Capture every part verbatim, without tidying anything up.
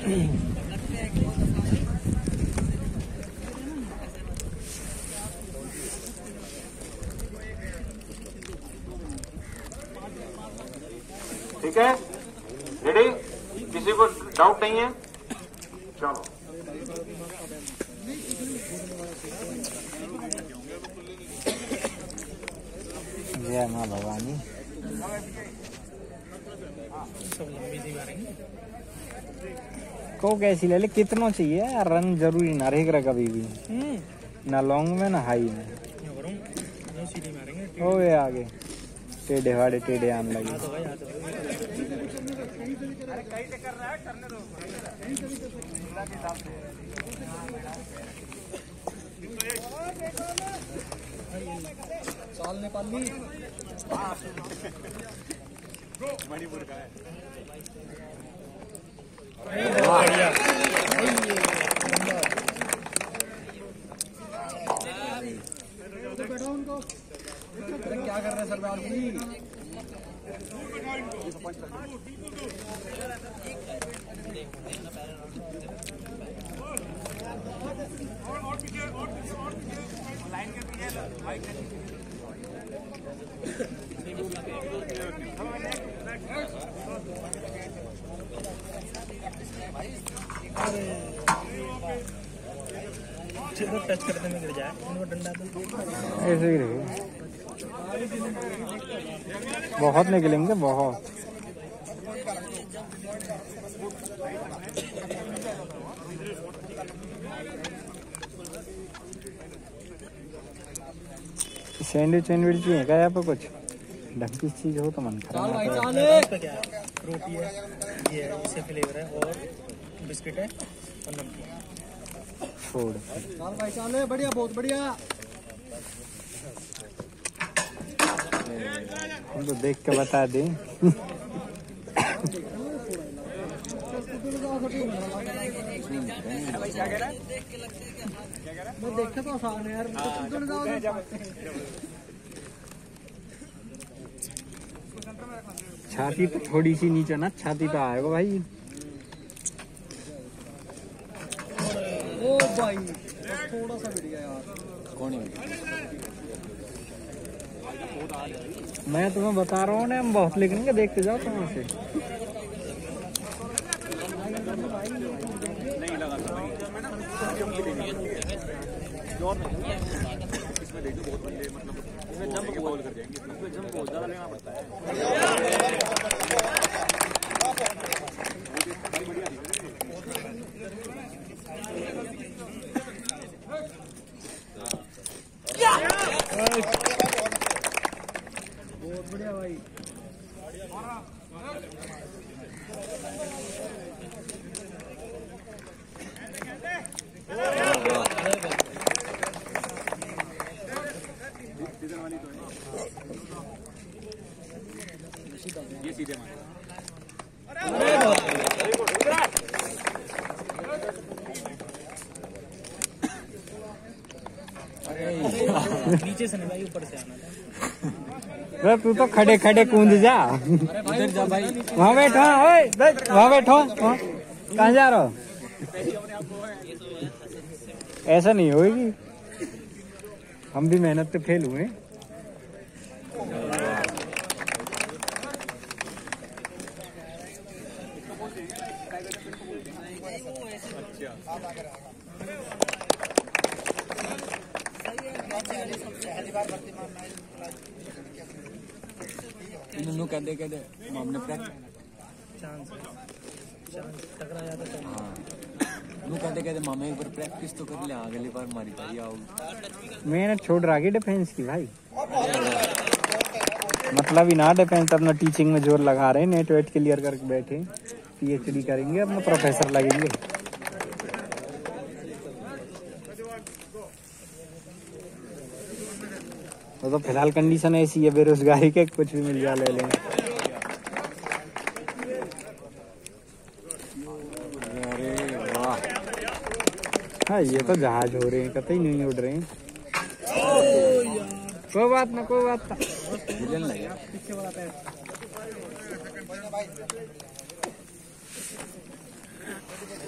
ठीक है, रेडी? किसी को डाउट नहीं है? चलो जय माँ भवानी। को कैसी ले ले, कितना चाहिए यार, रन जरूरी ना रहेगा कभी भी, ना लॉन्ग में ना हाई में। हो गए आगे टेढ़े वाड़े टेढ़े आने लगे। साल नेपाली मणिपुर का है। बढ़िया क्या कर रहे हैं सरदार जी? टच करने में गिर जाए डंडा तो ऐसे ही रहे। बहुत निकलेंगे बहुत। सैंडविच वैंडविच भी है क्या यहाँ पे? कुछ ढंग चीज हो तो मन खराब। रोटी है, ये है, इससे फ्लेवर है, और बिस्किट है और नमकीन। छोड़ चाल भाई चाल है, बढ़िया बहुत बढ़िया। हम तो देख के बता दें। मैं देखा तो आसान है यार। छाती पे थोड़ी सी नीचे ना, छाती पे आएगा भाई। ओ भाई थोड़ा सा बढ़िया यार। कौन है? मैं तुम्हें बता रहा हूँ ना, हम बहुत लिखेंगे, देखते जाओ कहाँ से। नहीं लगा इसमें देखो बहुत बंदे मतलब इसमें जंप बॉल कर जाएंगे, इसमें जंप बहुत ज्यादा लेना पड़ता है। बहुत बढ़िया भाई। ये सीधे मार। नीचे से नहीं भाई, ऊपर से आना था। तू तो खड़े खड़े कूद जा। उधर जा भाई, वहाँ बैठो, वहाँ बैठो। कहाँ जा रहा हो? ऐसा नहीं होगी, हम भी मेहनत पे फेल हुए। इन्होंने कहते कहते हमने चांस चांस टकरा जाता है। हाँ नु कहते कहते मामे एक बार प्रैक्टिस तो कर ले, अगली बार मारी भाई आओ। मैंने छोड़ रखी डिफेंस की भाई, मतलब ही ना डिफेंस, अपना टीचिंग में जोर लगा रहे हैं। नेट वेट क्लियर करके बैठे, पीएचडी करेंगे, अपना प्रोफेसर लगेंगे। तो, तो फिलहाल कंडीशन ऐसी है बेरोजगारी के, कुछ भी मिल जा ले लेंगे। अरे वाह, हाँ ये तो जहाज हो रहे हैं, कतई नहीं उड़ रहे हैं। कोई बात ना, कोई बात ना। पीछे वाला पैर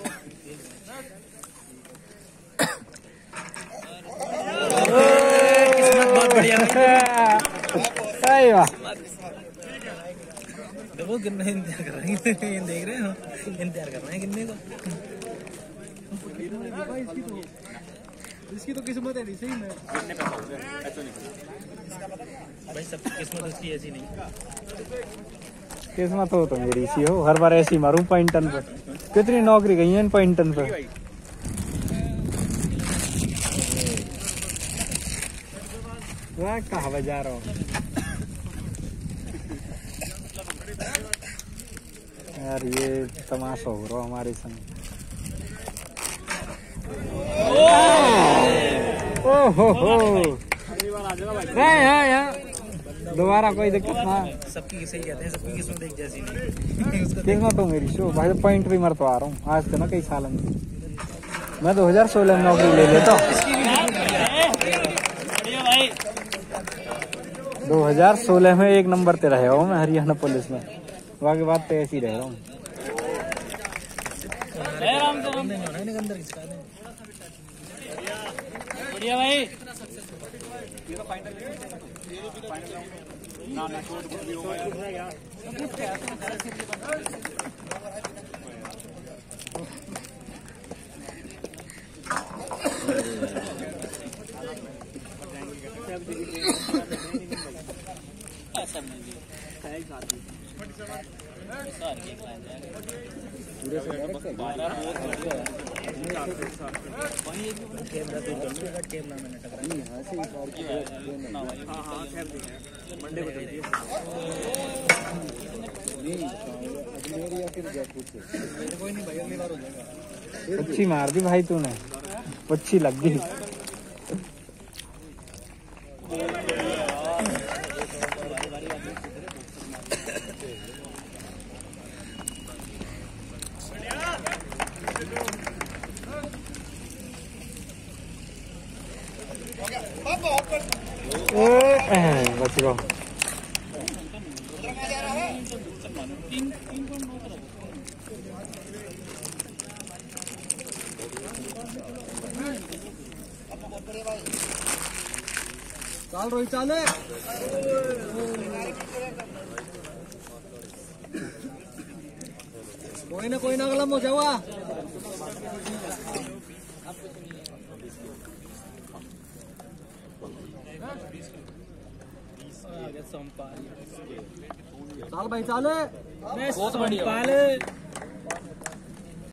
वाह। देखो कितने इंतजार कर रहे हैं, देख रहे हो इंतजार कर रहे हैं कितने को। इसकी तो किस्मत है नहीं सही में। भाई सबकी किस्मत उसकी ऐसी नहीं। किस्मत हो तो मेरी सी हो, हर बार ऐसी मारूं पॉइंटन पे। कितनी नौकरी गई है इन पॉइंटन पे। वह कहाँ बजा रहा हूँ यार, ये तमाशा हो रहा हमारे संग। ओहो हो, दोबारा कोई दिक्कत ना। सबकी सही कहते हैं, सबकी किस्मत एक जैसी नहीं। किस्मत तो मेरी शो भाई, पॉइंट भी मर तो आ रहा हूँ आज से ना कई साल में। मैं दो हजार सोलह में नौकरी ले लेता हूँ। दो हजार सोलह में एक नंबर पे रहा हूँ मैं हरियाणा पुलिस में। बाकी बात तो ऐसी रह रहा हूँ। बढ़िया भाई। अच्छी मार दी भाई तूने, अच्छी लग गई। बच गया। चाल रोहित चाल है। कोई ना कोई ना कलम हो जाओ। चाल भाई चाल है। बहुत बढ़िया।